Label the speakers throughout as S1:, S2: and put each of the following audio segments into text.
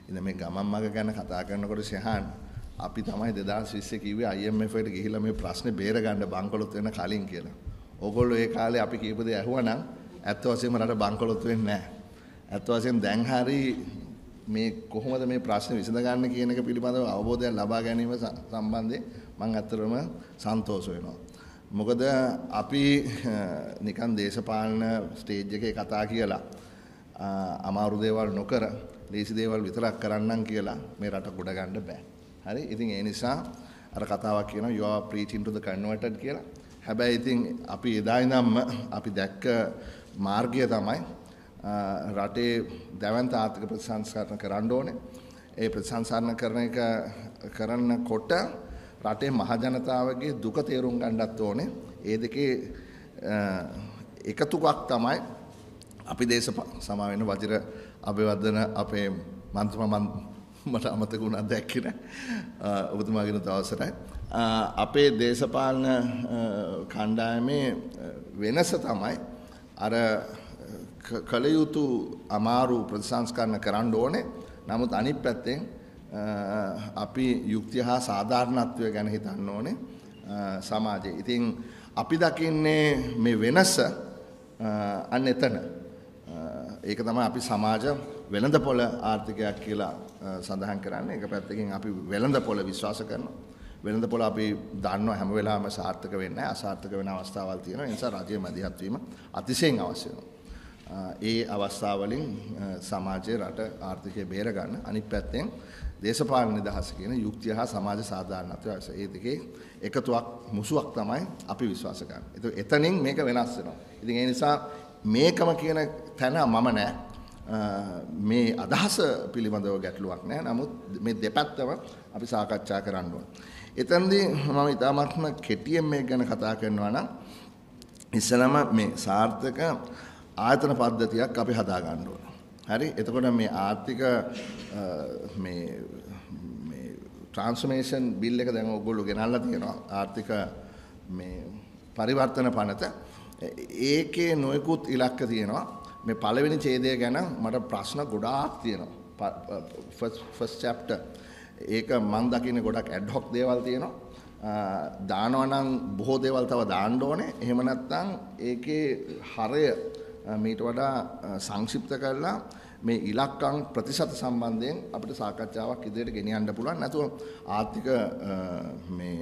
S1: ඉතින් මේ ගමන් මග ගැන කතා කරනකොට සහන් අපි තමයි 2020 කිව්වේ IMF එකට ගිහිල්ලා මේ ප්‍රශ්නේ බේර ගන්න බංකොලොත් වෙන කලින් කියලා. ඕගොල්ලෝ ඒ කාලේ අපි කියපු දේ ඇහුවනම් ඇත්ත වශයෙන්ම රට බංකොලොත් වෙන්නේ නැහැ. ඇත්ත වශයෙන්ම දැන් හරි මේ කොහොමද මේ ප්‍රශ්නේ විසඳ ගන්න කියන එක පිළිබඳව අවබෝධයක් ලබා ගැනීම සම්බන්ධයෙන් මම ඇත්තටම සන්තෝෂ වෙනවා. මොකද අපි නිකන් දේශපාලන ස්ටේජ් එකේ කතා කියලා අමාරු දේවල් නොකර ලේසි දේවල් විතරක් කරන්නම් කියලා මේ රට ගොඩ ගන්න බෑ. හරි. ඉතින් ඒ නිසා අර කතාවක් කියනවා you are preaching to the converted කියලා. හැබැයි ඉතින් අපි එදා ඉඳන්ම අපි දැක්ක මාර්ගය තමයි රටේ දැවැන්ත ආර්ථික ප්‍රතිසංස්කරණ කරන්න ඕනේ. ඒ ප්‍රතිසංස්කරණ කරනකොට රටේ මහ ජනතාවගේ දුක තේරුම් ගන්නත් ඕනේ. ඒ දෙකේ එකතුවක් තමයි අපි සමා වෙන වජිර අබේවර්ධන අපේ මන්ත්‍රී මට අමතක වුණා දැක්කේ නෑ. ඔබතුමාගෙන අවසරයි. අපේ දේශපාලන කණ්ඩායමේ වෙනස තමයි අර කල යුතු අමාරු ප්‍රතිසංස්කරණ කරන්න ඕනේ. නමුත් අනිත් පැත්තෙන් අපි යුක්තිය හා සාධාරණත්වය ගැන හිතන්න ඕනේ සමාජයේ. ඉතින් අපි දකින්නේ මේ වෙනස අන්න එතන. ඒක තමයි අපි සමාජ වෙළඳපොළ ආර්ථිකයක් කියලා සඳහන් කරන්නේ. එක පැත්තකින් අපි වෙළඳපොළ විශ්වාස කරනවා. වෙළඳපොළ අපි දන්නවා හැම වෙලාවෙම සාර්ථක වෙන්නේ නැහැ. අසාර්ථක වෙන අවස්ථාවල් තියෙනවා. ඒ නිසා රජයේ මැදිහත් වීම අතිශයින් අවශ්‍ය වෙනවා. ඒ අවස්ථාවලින් සමාජයේ රට ආර්ථිකය බේර ගන්න. අනිත් පැත්තෙන් දේශපාලන නිදහස කියන යුක්තිය හා සමාජ සාධාරණත්වය අවශ්‍ය. ඒ දෙකේ එකතුවක් මුසුවක් තමයි අපි විශ්වාස කරන්නේ. එතනින් මේක වෙනස් වෙනවා. ඉතින් ඒ නිසා මේකම කියන තැන මම නෑ. මේ අදහස පිළිබඳව ගැටලුවක් නෑ. නමුත් මේ දෙපැත්තම අපි සාකච්ඡා කරන්න ඕන. එතනදී මම ඉතාමත්ම කෙටියෙන් මේක ගැන කතා කරනවා නම් ඉස්සලම මේ සාර්ථක ආයතන පද්ධතියක් අපි හදා ගන්න ඕන. හරි. එතකොට මේ ආර්ථික මේ ට්‍රාන්ස්ෆර්මේෂන් බිල් එක දැන් ඔයගොල්ලෝ ගෙනල්ලා තියෙනවා. ආර්ථික මේ පරිවර්තන පනත. ඒකේ නොයෙකුත් ඉලක්ක තියෙනවා. මේ පළවෙනි ඡේදය ගැන මට ප්‍රශ්න ගොඩාක් තියෙනවා. ෆස්ට් චැප්ටර් ඒක මම දකින්නේ ගොඩක් ඇඩ් හොක් දේවල් තියෙනවා. දානවා නම් බොහෝ දේවල් තව දාන්න ඕනේ. එහෙම නැත්නම් ඒකේ හරය මීට වඩා සංක්ෂිප්ත කරලා මේ ඉලක්කම් ප්‍රතිශත සම්බන්ධයෙන් අපිට සාකච්ඡාවක් ඉදිරියට ගෙනියන්න පුළුවන්. නැතුව ආර්ථික මේ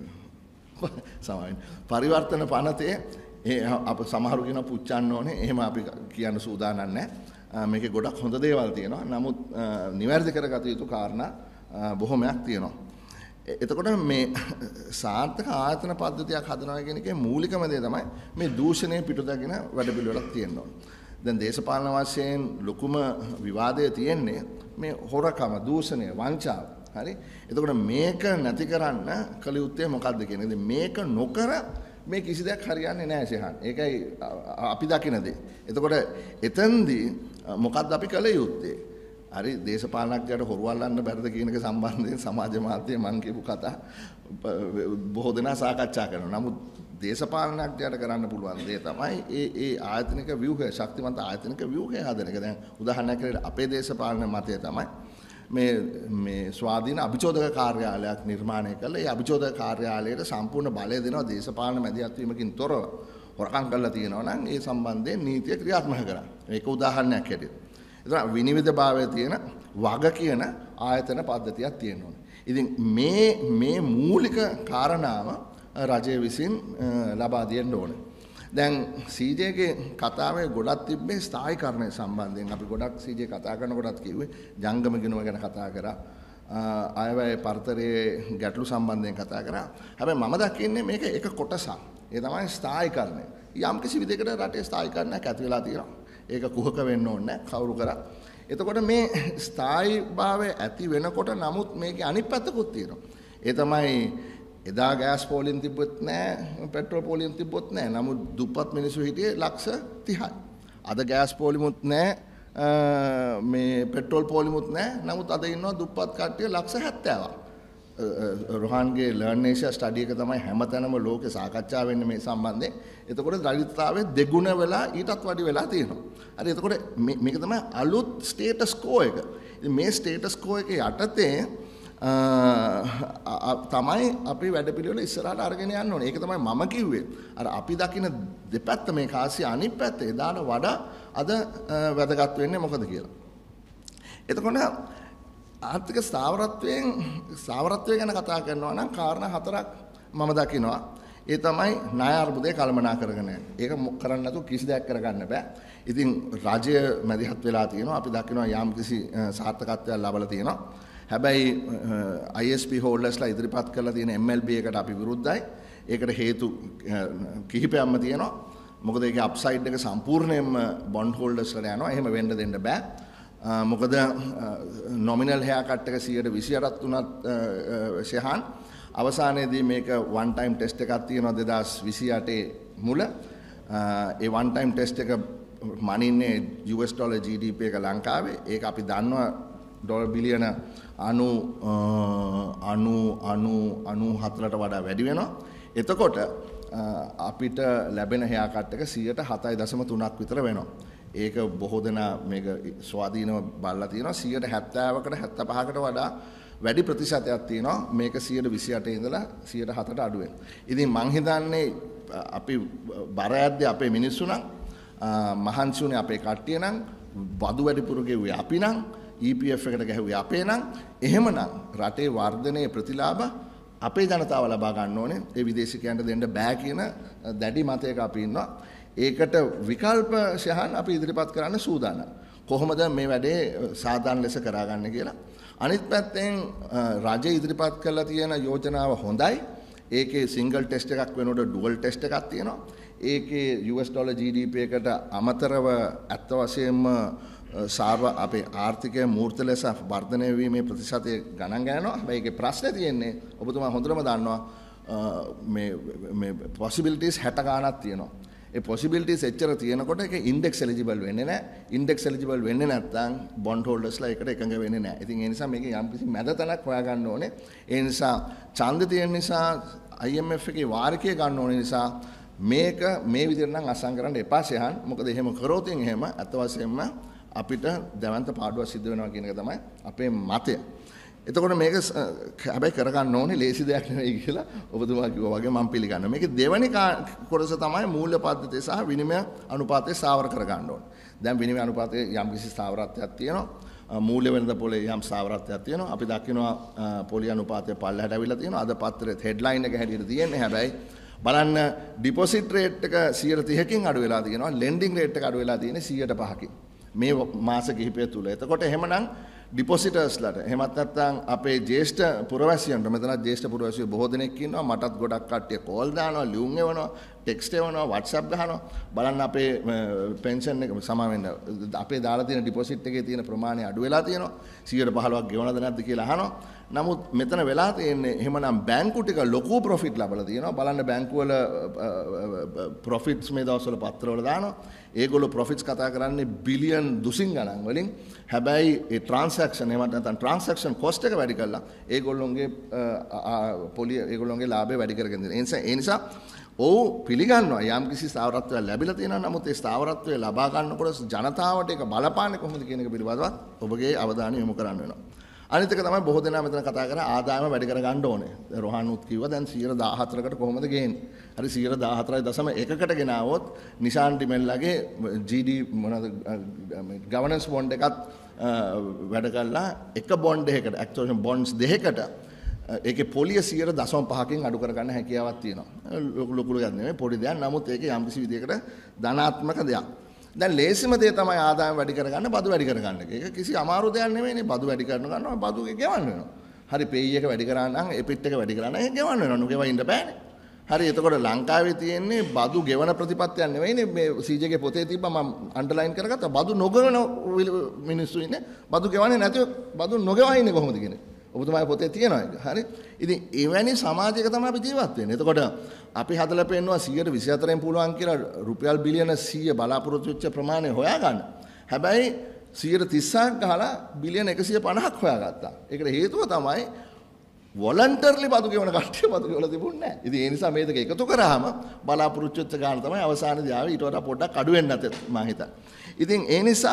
S1: සමාවෙන් පරිවර්තන පනතේ අප සමහරු කියන පුච්චන්න ඕනේ. එහෙම අපි කියන්න සූදානම් නැහැ. මේකේ ගොඩක් හොඳ දේවල් තියෙනවා. නමුත් නිවැරදි කරගත යුතු කාරණා බොහොමයක් තියෙනවා. එතකොට මේ සාර්ථක ආයතන පද්ධතියක් හදනවා කියන එකේ මූලිකම දේ තමයි මේ දූෂණය පිටුදගෙන වැඩ පිළිවෙලක් තියෙනවා. දැන් දේශපාලන වශයෙන් ලොකුම විවාදය තියෙන්නේ මේ හොරකම, දූෂණය, වංචාව. හරි. එතකොට මේක නැති කරන්න කළ යුත්තේ මොකක්ද කියන එක. මේක නොකර මේ කිසි දෙයක් හරියන්නේ නැහැ සහන්. ඒකයි අපි දකින දේ. එතකොට එතෙන්දී මොකක්ද අපි කළ යුත්තේ? හරි. දේශපාලනඥයට හොරවල්ලන්න බැරිද කියන එක සම්බන්ධයෙන් සමාජ මාධ්‍යයේ මම කියපු කතා බොහෝ දෙනා සාකච්ඡා කරනවා. නමුත් දේශපාලනඥයට කරන්න පුළුවන් දේ තමයි ඒ ආයතනික ව්‍යුහය, ශක්තිමත් ආයතනික ව්‍යුහය හදන එක. දැන් උදාහරණයක් විදිහට අපේ දේශපාලන මතය තමයි මේ ස්වාධීන අභිචෝදක කාර්යාලයක් නිර්මාණය කළා. ඒ අභිචෝදක කාර්යාලයට සම්පූර්ණ බලය දෙනවා දේශපාලන මැදිහත් වීමකින් තොරව. හොරකම් කරලා තියෙනවා නම් ඒ සම්බන්ධයෙන් නීතිය ක්‍රියාත්මක කරන්න. මේක උදාහරණයක් හැටියට. එතන විනිවිදභාවය තියෙන වග කියන ආයතන පද්ධතියක් තියෙනවා. ඉතින් මේ මූලික කාරණාව රජය විසින් ලබා දෙන්න ඕනේ. දැන් CJ-ගේ කතාවේ ගොඩක් තිබ්බේ ස්ථායීකරණය සම්බන්ධයෙන්. අපි ගොඩක් CJ කතා කරනකොටත් කිව්වේ ජංගම ගිණුම ගැන කතා කරා. අයවැය පරතරයේ ගැටලු සම්බන්ධයෙන් කතා කරා. හැබැයි මම දකින්නේ මේක එක කොටසක්. ඒ තමයි ස්ථායීකරණය. යම් කිසි විදිහකට රටේ ස්ථායීකරණයක් ඇති වෙලා තියෙනවා. ඒක කුහක වෙන්න ඕනේ නැහැ කවුරු කරා. එතකොට මේ ස්ථායීභාවය ඇති වෙනකොට නමුත් මේකේ අනිත් පැත්තකුත් තියෙනවා. ඒ තමයි එදා ගෑස් පෝලියෙන් තිබ්බොත් නැහැ, පෙට්‍රල් පෝලියෙන් තිබ්බොත් නැහැ. නමුත් දුප්පත් මිනිස්සු හිටියේ ලක්ෂ 30යි. අද ගෑස් පෝලිමුත් නැහැ, මේ පෙට්‍රල් පෝලිමුත් නැහැ. නමුත් අද ඉන්නවා දුප්පත් කට්ටිය ලක්ෂ 70ක්. රොහන්ගේ ලර්න් ඒෂියා ස්ටඩි එක තමයි හැමතැනම ලෝකේ සාකච්ඡා වෙන්නේ මේ සම්බන්ධයෙන්. එතකොට දරිද්‍රතාවයේ දෙගුණ වෙලා ඊටත් වැඩි වෙලා තියෙනවා. හරි. එතකොට මේක තමයි අලුත් ස්ටේටස් කෝ එක. ඉතින් මේ ස්ටේටස් කෝ එක යටතේ තමයි අපි වැඩපිළිවෙල ඉස්සරහට අරගෙන යන්න ඕනේ. ඒක තමයි මම කිව්වේ. අර අපි දකින දෙපැත්ත මේ කාසිය අනිත් පැත්ත එදාට වඩා අද වැදගත් වෙන්නේ මොකද කියලා. එතකොට ආර්ථික ස්ථාවරත්වය ගැන කතා කරනවා නම් කාරණා හතරක් මම දකිනවා. ඒ තමයි ණය අර්බුදය කළමනා කරගෙන යන්නේ. ඒක කරන්න නැතුව කිසි දෙයක් කරගන්න බෑ. ඉතින් රජය මැදිහත් වෙලා තියෙනවා. අපි දකිනවා යම් කිසි සාර්ථකත්වයක් ලබලා තියෙනවා. හැබැයි ISP හෝල්ඩර්ස්ලා ඉදිරිපත් කරලා තියෙන MLB එකට අපි විරුද්ධයි. ඒකට හේතු කිහිපයක්ම තියෙනවා. මොකද ඒකේ අප්සයිඩ් එක සම්පූර්ණයෙන්ම බොන්ඩ් හෝල්ඩර්ස්ලා යනවා. එහෙම වෙන්න දෙන්න බෑ. මොකද නොමිනල් හෙයා කට් එක 128ක් තුනත් ෂෙහාන් අවසානයේදී මේක වන් ටයිම් ටෙස්ට් එකක් තියෙනවා 2028 මුල. ඒ වන් ටයිම් ටෙස්ට් එක මනින්නේ US ඩොලර් GDP එක ලංකාවේ. ඒක අපි දන්නවා ඩොලර් බිලියන 94ට වඩා වැඩි වෙනවා. එතකොට අපිට ලැබෙන හෙයා කට් එක 7.3ක් විතර වෙනවා. ඒක බොහෝ දෙනා මේක ස්වාධීනව බලලා තියෙනවා. 70%කට 75කට වඩා වැඩි ප්‍රතිශතයක් තියෙනවා මේක 128 ඉඳලා 107ට අඩු වෙන. ඉතින් මං හිතන්නේ අපි බර ඇද්දේ අපේ මිනිස්සු නම් මහන්සි උනේ අපේ කට්ටිය නම් බදු වැඩිපුර ගෙව්වේ අපි නම් EPF එකට ගැහුවේ අපේ නම් එහෙමනම් රටේ වර්ධනයේ ප්‍රතිලාභ අපේ ජනතාව ලබා ගන්න ඕනේ. ඒ විදේශිකයන්ට දෙන්න බෑ කියන දැඩි මතයක අපි ඉන්නවා. ඒකට විකල්ප ශහන් අපි ඉදිරිපත් කරන්න සූදානම්. කොහොමද මේ වැඩේ සාධාරණ ලෙස කරගන්න කියලා. අනිත් පැත්තෙන් රජය ඉදිරිපත් කරලා තියෙන යෝජනාව හොඳයි. ඒකේ සිංගල් ටෙස්ට් එකක් වෙනකොට ඩුවල් ටෙස්ට් එකක් තියෙනවා. ඒකේ US ඩොලර් GDP එකට අමතරව ඇත්ත වශයෙන්ම අපේ ආර්ථිකය මූර්ත ලෙස වර්ධනය වීමේ ප්‍රතිශතය ගණන් ගන්නවා. හැබැයි ඒකේ ප්‍රශ්නේ තියෙන්නේ ඔබතුමා හොඳටම දන්නවා මේ possibilities 60 ගාණක් තියෙනවා. ඒ possibilities එච්චර තියෙනකොට ඒක index eligible වෙන්නේ නැහැ. index eligible වෙන්නේ නැත්නම් bond holders ලා ඒකට එකඟ වෙන්නේ නැහැ. ඉතින් ඒ නිසා මේකේ යම්කිසි මැද තැනක් හොයාගන්න ඕනේ. ඒ නිසා ඡන්ද තියෙන නිසා IMF එකේ වාරිකය ගන්න ඕනේ නිසා මේක මේ විදිහට නම් අසං කරන්න එපා ෂහන්. මොකද එහෙම කරොත් එහෙම අත වශයෙන්ම අපිට දැවන්ත පාඩුවක් සිද්ධ වෙනවා කියන එක තමයි අපේ මතය. එතකොට මේක හැබැයි කරගන්න ඕනේ ලේසි දෙයක් නෙවෙයි කියලා ඔබතුමා කිව්වා වගේ මම පිළිගන්නවා. මේකේ දෙවෙනි කොටස තමයි මූල්‍ය පද්ධතිය සහ විනිමය අනුපාතය ස්ථාවර කරගන්න ඕනේ. දැන් විනිමය අනුපාතයේ යම්කිසි ස්ථාවරත්වයක් තියෙනවා. මූල්‍ය වෙනද පොලේ යම් ස්ථාවරත්වයක් තියෙනවා. අපි දකිනවා පොලි අනුපාතය පල්ලෙහාට ඇවිල්ලා තියෙනවා. අද පත්‍රයේ හෙඩ්ලයින් එක හැටියට තියෙන්නේ. හැබැයි බලන්න ඩිපොසිට් රේට් එක 130කින් අඩු වෙලා තියෙනවා. ලෙන්ඩින් රේට් එක අඩු වෙලා තියෙන්නේ 105කින්. මේ මාස කිහිපය තුල. එතකොට එහෙමනම් ඩිපොසිටර්ස්ලාට එහෙමත් නැත්නම් අපේ ජ්‍යෙෂ්ඨ පුරවැසියන්ට මෙතන ජ්‍යෙෂ්ඨ පුරවැසියෝ බොහෝ දෙනෙක් ඉන්නවා. මටත් ගොඩක් කට්ටිය කෝල් දානවා, ලියුම් එවනවා, ටෙක්ස්ට් එවනවා, WhatsApp ගහනවා. බලන්න අපේ පෙන්ෂන් එක සමා වෙන්න අපේ දාලා තියෙන ඩිපොසිට් එකේ තියෙන ප්‍රමාණය අඩු වෙලා තියෙනවා. 115ක් ගෙවනද නැද්ද කියලා අහනවා. නමුත් මෙතන වෙලා තියෙන්නේ එහෙමනම් බැංකු ටික ලොකු ප්‍රොෆිට් ලබලා තියෙනවා. බලන්න බැංකු වල ප්‍රොෆිට්ස් මේ දවස්වල පත්‍රවල දානවා. ඒගොල්ලෝ ප්‍රොෆිට්ස් කතා කරන්නේ බිලියන් දුසින් ගණන් වලින්. හැබැයි ඒ ට්‍රාන්සැක්ෂන් එහෙම නැත්නම් ට්‍රාන්සැක්ෂන් කොස්ට් එක වැඩි කරලා ඒගොල්ලොන්ගේ ඒගොල්ලොන්ගේ ලාභය වැඩි කරගෙන දෙනවා. ඒ නිසා ඔව් පිළිගන්නවා යම්කිසි ස්ථාවරත්වයක් ලැබිලා තියෙනවා. නමුත් ඒ ස්ථාවරත්වය ලබා ගන්නකොට ජනතාවට ඒක බලපාන්නේ කොහොමද කියන එක පිළිබඳව ඔබගේ අවධානය යොමු කරන්න වෙනවා. අනිත් එක තමයි බොහෝ දෙනා මෙතන කතා කරා ආදායම වැඩි කර ගන්න ඕනේ. රොහානුත් කිව්වා දැන් 114කට කොහොමද ගේන්නේ? හරි 114.1කට ගෙනාවොත් නිෂාන් ඩිමෙල්ලාගේ GD මොනවාද ගවර්නන්ස් බොන්ඩ් එකත් වැඩ කළා එක බොන්ඩ් එකකට ඇක්චුවලි බොන්ඩ්ස් දෙකකට ඒකේ පොලිය 0.5කින් අඩු කරගන්න හැකියාවක් තියෙනවා. ලොකු දෙයක් නෙමෙයි පොඩි දෙයක්. නමුත් ඒකේ යම්කිසි විදියකට ධනාත්මක දෙයක්. දැන් ලේසිම දේ තමයි ආදායම වැඩි කරගන්න බදු වැඩි කරගන්න එක. ඒක කිසි අමාරු දෙයක් නෙවෙයිනේ. බදු වැඩි කරනවා බදු ගෙවන්න වෙනවා. හරි පේයි එක වැඩි කරා නම් එපිට් එක වැඩි කරා නම් ඒක ගෙවන්න වෙනවා. නුගෙවා ඉන්න බෑනේ. හරි එතකොට ලංකාවේ තියෙන්නේ බදු ගෙවන ප්‍රතිපත්තියක් නෙවෙයිනේ. මේ CJ ගේ පොතේ තිබ්බා මම අන්ඩර්ලයින් කරගත්තා. බදු නොගෙවන මිනිස්සු ඉන්නේ. බදු ගෙවන්නේ නැතිව බදු නොගෙවා ඉන්නේ කොහොමද කියන්නේ? ඔබතුමාගේ පොතේ තියෙනවා ඒක. හරි. ඉතින් එවැනි සමාජයක තමයි අපි ජීවත් වෙන්නේ. එතකොට අපි හදලා පෙන්නවා 124න් පුළුවන් කියලා රුපියල් බිලියන 100 බලාපොරොත්තු වෙච්ච ප්‍රමාණය හොයාගන්න. හැබැයි 130ක් ගහලා බිලියන 150ක් හොයාගත්තා. ඒකට හේතුව තමයි වොලන්ටර්ලි බදු ගෙවන කට්ටිය බදු ගෙවලා තිබුණේ නැහැ. ඉතින් ඒ නිසා මේ දෙක එකතු කරාම බලාපොරොත්තු වෙච්ච ගාන තමයි අවසානයේදී ආවේ. ඊට වඩා පොඩ්ඩක් අඩු වෙන්න නැතත් මම හිතන්නේ. ඉතින් ඒ නිසා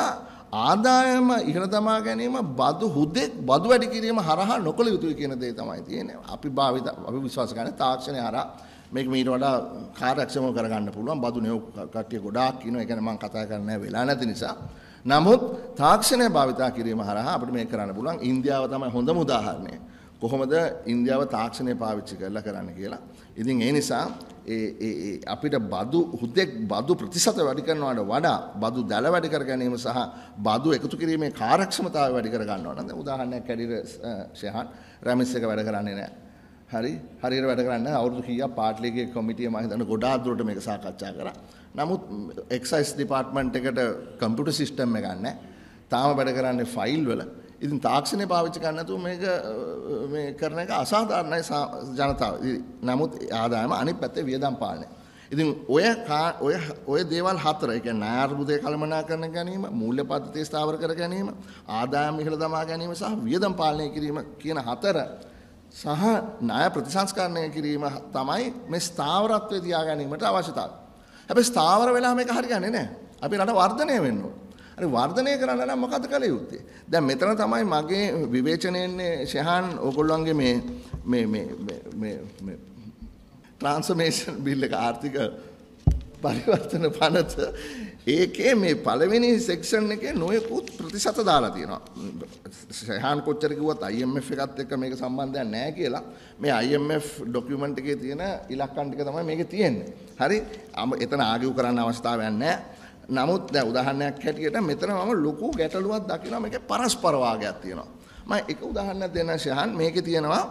S1: ආදායම ඉහළ තමා ගැනීම බදු හුදෙක් බදු වැඩි කිරීම හරහා නොකළ යුතුයි කියන දේ තමයි තියෙන්නේ. අපි විශ්වාස කරන්නේ තාක්ෂණය හරහා මේක මීට වඩා කාර්යක්ෂමව කරගන්න පුළුවන්. බදු නෙව කට්ටිය ගොඩාක් කියනවා. ඒ කියන්නේ මම කතා කරන්නේ වෙලා නැති නිසා. නමුත් තාක්ෂණය භාවිතා කිරීම හරහා අපිට මේක කරන්න පුළුවන්. ඉන්දියාව තමයි හොඳම උදාහරණය. කොහොමද ඉන්දියාව තාක්ෂණය පාවිච්චි කරලා කරන්න කියලා. ඉතින් ඒ නිසා අපිට බදු හුදෙක් බදු ප්‍රතිශත වැඩි කරනවට වඩා බදු දැල වැඩි කර ගැනීම සහ බදු එකතු කිරීමේ කාර්යක්ෂමතාවය වැඩි කර ගන්නවා නම් උදාහරණයක් ඇටියට ෂෙහාන් රැමිස් එක වැඩ කරන්නේ නැහැ. හරියට වැඩ කරන්නේ අවුරුදු කීයක් පාට්ලිගේ කොමිටිය මම හිතන්නේ ගොඩාක් දුරට මේක සාකච්ඡා කරා. නමුත් එක්සයිස් ඩිපාර්ට්මන්ට් එකට කම්පියුටර් සිස්ටම් එකක් නැහැ. තාම වැඩ කරන්නේ ෆයිල් වල. ඉතින් තාක්ෂණය පාවිච්චි කරන්න නැතුව මේක මේ කරන එක අසාධාරණයි ජනතාව. නමුත් ආදායම අනිත් පැත්තේ වියදම් පාලනය. ඉතින් ඔය දේවල් හතර, ඒ කියන්නේ ණය අර්බුදය කළමනාකරණ ගැනීම, මූල්‍ය පද්ධතිය ස්ථාවර කර ගැනීම, ආදායම ඉහළ දමා ගැනීම සහ වියදම් පාලනය කිරීම කියන හතර සහ ණය ප්‍රතිසංස්කරණය කිරීම තමයි මේ ස්ථාවරත්වයේ තියා ගැනීමට අවශ්‍යතාවය. හැබැයි ස්ථාවර වෙලා මේක හරියන්නේ නැහැ. අපි රට වර්ධනය වෙන්න ඕන. හරි වර්ධනය කරන්න නම් මොකද කළ යුත්තේ? දැන් මෙතන තමයි මගේ විවේචනයේන්නේ ෂෙහාන් ඕගොල්ලන්ගේ මේ ට්‍රාන්ස්ෆර්මේෂන් බිල් එක ආර්ථික පරිවර්තන පනත ඒකේ මේ පළවෙනි සෙක්ෂන් එකේ නොයෙකුත් ප්‍රතිශත දාලා තියෙනවා. ෂෙහාන් කොච්චර කිව්වත් IMF එකත් එක්ක මේක සම්බන්ධයක් නැහැ කියලා මේ IMF ඩොකියුමන්ට් එකේ තියෙන ඉලක්කම් ටික තමයි මේකේ තියෙන්නේ. හරි එතන ආගිව් කරන්න අවස්ථාවක් නැහැ. නමුත් දැන් උදාහරණයක් හැටියට මෙතන මම ලොකු ගැටලුවක් දකිනවා මේකේ පරස්පර වාගයක් තියෙනවා. මම එක උදාහරණයක් දෙන්න ෂෙහාන් මේකේ තියෙනවා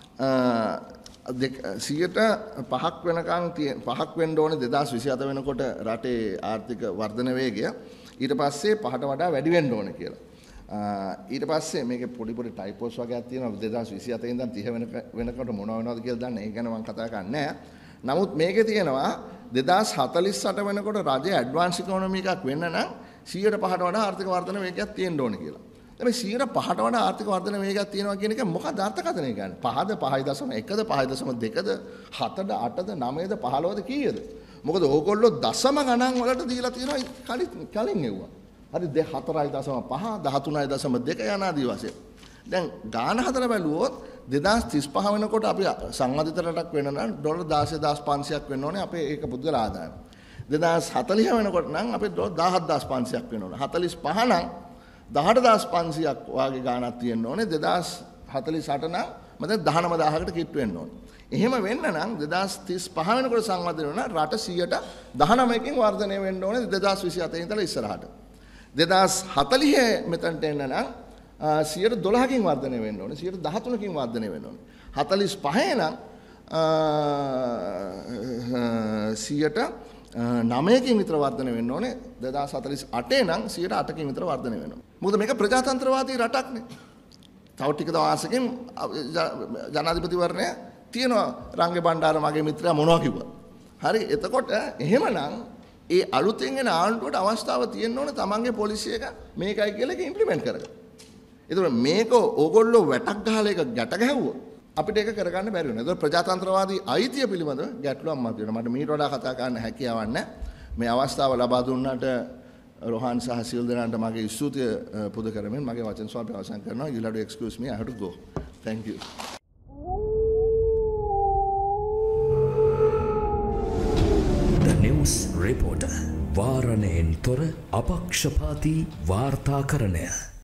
S1: 5ක් වෙනකන් 5ක් වෙන්න ඕනේ 2027 වෙනකොට රටේ ආර්ථික වර්ධන වේගය ඊට පස්සේ 5ට වඩා වැඩි වෙන්න ඕනේ කියලා. ඊට පස්සේ මේකේ පොඩි ටයිපෝස් වගේක් තියෙනවා 2027 ඉඳන් 30 වෙනකොට මොනව වෙනවද කියලා දන්නේ. ඒක ගැන මම කතා කරන්නේ නැහැ. නමුත් මේකේ තියෙනවා 2048 වෙනකොට රජය ඇඩ්වාන්ස් ඉකොනොමි එකක් වෙන්න නම් 100ට 5ට වඩා ආර්ථික වර්ධන වේගයක් තියෙන්න ඕනේ කියලා. හැබැයි 100ට 5ට වඩා ආර්ථික වර්ධන වේගයක් තියෙනවා කියන එක මොකක්ද අර්ථකථනය කියන්නේ? 5ද 5.1ද 5.2ද 7ද 8ද 9ද 15ද කීයද? මොකද ඕගොල්ලෝ දශම ගණන් වලට දීලා තියෙනවා කලින් එව්වා. හරි 4.5 13.2 යන ආදී වශයෙන්. දැන් ගාන හතර බැලුවොත් 2035 වෙනකොට අපි සංවර්ධිත රටක් වෙන්න නම් ඩොලර් 16500ක් වෙන්න ඕනේ අපේ ඒක පුද්ගල ආදායම. 2040 වෙනකොට නම් අපේ ඩොලර් 17500ක් වෙන්න ඕනේ. 45 නම් 18500ක් වාගේ ගාණක් තියෙන්න ඕනේ. 2048 නම් මම 19000කට කිට්ටු වෙන්න ඕනේ. එහෙම වෙන්න නම් 2035 වෙනකොට සංවර්ධනය වෙන රට 19%කින් වර්ධනය වෙන්න ඕනේ 2027 ඉඳලා ඉස්සරහට. 2040 මෙතනට එන්න නම් 12%කින් වර්ධනය වෙන්න ඕනේ 13%කින් වර්ධනය වෙන්න ඕනේ 45 නම් 9%කින් විතර වර්ධනය වෙන්න ඕනේ 2048 නම් 8%කින් විතර වර්ධනය වෙන්න ඕනේ. මොකද මේක ප්‍රජාතන්ත්‍රවාදී රටක්නේ. තව ටික දවසකින් ජනාධිපතිවරණය තියෙනවා. රංගේ බණ්ඩාර මගේ මිත්‍රයා මොනවා කිව්වා. හරි එතකොට එහෙමනම් ඒ අලුතෙන් එන ආණ්ඩුවට අවස්ථාව තියෙන්න ඕනේ තමන්ගේ පොලිසිය එක මේකයි කියලා ඒක ඉම්ප්ලිමන්ට් කරගන්න. ඒතකොට මේක ඕගොල්ලෝ වැටක් ගහලා එක ගැට ගැහුවොත් අපිට ඒක කරගන්න බැරි වෙනවා. ඒතකොට ප්‍රජාතන්ත්‍රවාදී අයිතිය පිළිබඳව ගැටලුවක් මත වෙනවා. මට මීට වඩා කතා කරන්න හැකියාවක් නැහැ. මේ අවස්ථාව ලබා දුන්නාට රොහාන් සහ සියලු දෙනාට මගේ ස්තුතිය පුද කරමින් මගේ වචන ස්වල්ප අවසන් කරනවා. You have to excuse me, I have to go. Thank you.
S2: The News Reporter වාරණයෙන් තොර අපක්ෂපාතී වාර්තාකරණය